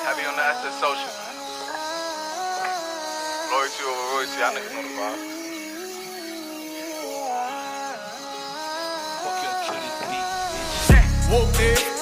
Heavy on the asset social. Loyalty over royalty, I know you know the vibe. Fuck your kitty beat, bitch. Whoop it.